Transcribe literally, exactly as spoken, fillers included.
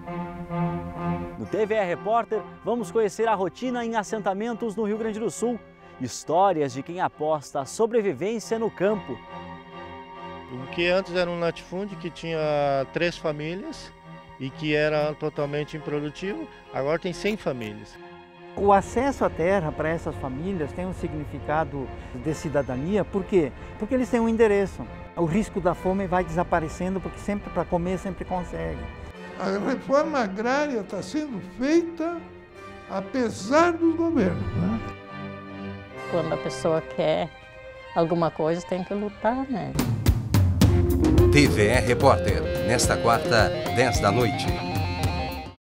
No T V E Repórter, vamos conhecer a rotina em assentamentos no Rio Grande do Sul. Histórias de quem aposta a sobrevivência no campo. O que antes era um latifúndio que tinha três famílias e que era totalmente improdutivo, agora tem cem famílias. O acesso à terra para essas famílias tem um significado de cidadania, por quê? Porque eles têm um endereço. O risco da fome vai desaparecendo porque sempre para comer sempre consegue. A reforma agrária está sendo feita apesar dos governos, né? Quando a pessoa quer alguma coisa, tem que lutar, né? T V E Repórter, nesta quarta, dez da noite.